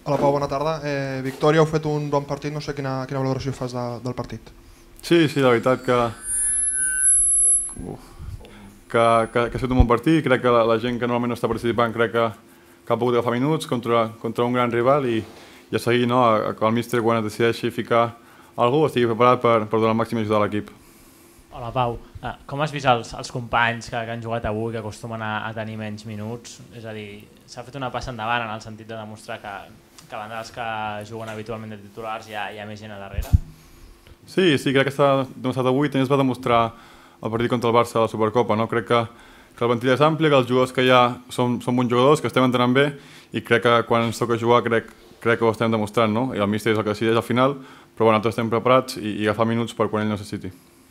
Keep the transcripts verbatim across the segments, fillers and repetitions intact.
Hola Pau, bona tarda. Eh, Victòria, heu fet un bon partit, no sé quina, quina valoració fas de, del partit. Sí, sí, la veritat que, que, que, que ha sigut un bon partit. Crec que la, la gent que normalment no està participant crec que, que ha pogut agafar minuts contra, contra un gran rival i, i a seguir, no, a, a que el míster quan es decideixi ficar algú estigui preparat per, per donar el màxim ajuda a l'equip. Hola Pau, uh, com has vist els, els companys que, que han jugat avui, que acostumen a, a tenir menys minuts? És a dir, s'ha fet una passa endavant en el sentit de demostrar que, que a banda dels que juguen habitualment de titulars hi ha, hi ha més gent a darrere? Sí, sí, crec que s'ha demostrat avui, també es va demostrar el partit contra el Barça a la Supercopa. No? Crec que, que el ventall és ampli, que els jugadors que hi ha són, són bons jugadors, que estem entrenant bé i crec que quan ens toca jugar crec, crec que ho estem demostrant. No? I el míster és el que decideix al final, però bueno, nosaltres estem preparats i, i agafar minuts per quan ell necessiti.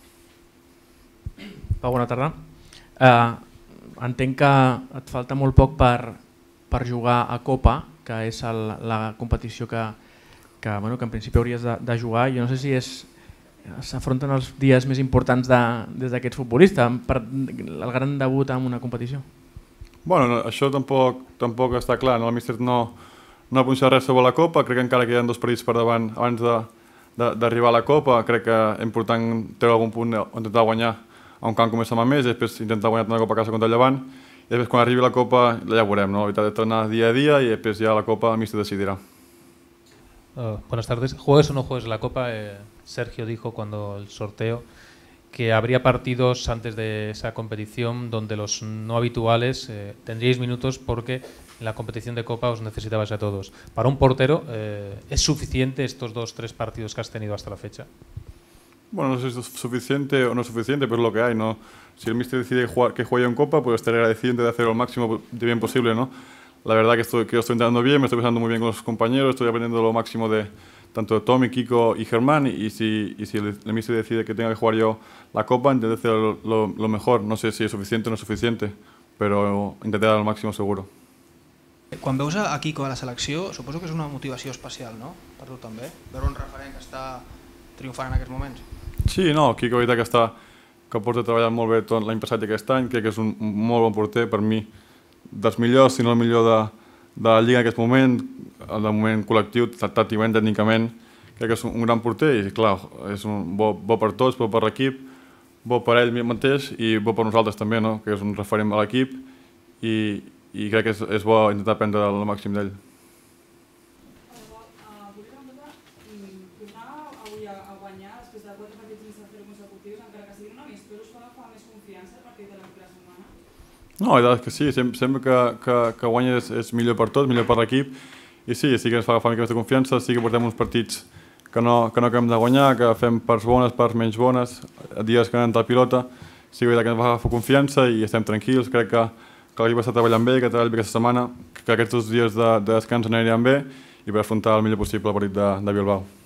Pau, bona tarda. Uh, entenc que et falta molt poc per, per jugar a Copa, que és el, la competició que, que, bueno, que en principi hauries de, de jugar. Jo no sé si és s'afronten els dies més importants de, des d'aquest futbolista, per el gran debut en una competició. Bueno, no, això tampoc, tampoc està clar. No? El míster no, no ha punxat res sobre la Copa, crec que encara queden dos partits per davant abans d'arribar a la Copa. Crec que és important treure algun punt o intentar guanyar a un camp com és a Mamés, després intentar guanyar una Copa a casa contra el Llevant i després quan arribi la Copa ja ho veurem, ¿no? La veritat és tornar dia a dia y després ya la Copa el míster decidirá. Uh, buenas tardes. ¿Juegues o no juegues la Copa? Eh, Sergio dijo cuando el sorteo que habría partidos antes de esa competición donde los no habituales eh, tendríais minutos porque en la competición de Copa os necesitabais a todos. Para un portero, eh, ¿es suficiente estos dos, tres partidos que has tenido hasta la fecha? Bueno, no sé si es suficiente o no es suficiente, pero es lo que hay, ¿no? Si el míster decide jugar, que juegue en Copa, pues estaré agradecido de hacer lo máximo de bien posible, ¿no? La verdad que estoy, que estoy entrenando bien, me estoy pasando muy bien con los compañeros, estoy aprendiendo lo máximo de tanto de Tommy, Kiko y Germán, y si, y si el, el míster decide que tenga que jugar yo la Copa, intentaré hacer lo, lo, lo mejor. No sé si es suficiente o no es suficiente, però intentaré dar el màxim seguro. Quan veus a Kiko a la selecció, suposo que és una motivació especial, no? Per tu també, veure un referent que està triomfant en aquests moments. Sí, no, Kiko veritat que està que porta treballant molt bé tot l'any passat i aquest any, crec que és un molt bon porter, per mi dels millors, si no el millor de, de la Lliga en aquest moment, el moment col·lectiu, tàcticament, tècnicament, crec que és un gran porter i clar, és un bo, bo per tots, bo per l'equip, bo per ell mateix i bo per nosaltres també, no? Que és un referent a l'equip i, i crec que és, és bo intentar aprendre el màxim d'ell. No, la veritat és que sí, sempre, sempre que, que, que guanya és, és millor per tots, millor per l'equip i sí, sí que ens fa agafar mica més de confiança, sí que portem uns partits que no, que no acabem de guanyar, que fem parts bones, parts menys bones, dies que anem de pilota, sí que ens fa agafar confiança i estem tranquils, crec que, que l'equip està treballant bé, que treballa bé aquesta setmana, que aquests dos dies de, de descans aniran bé i per afrontar el millor possible el partit de, de Bilbao.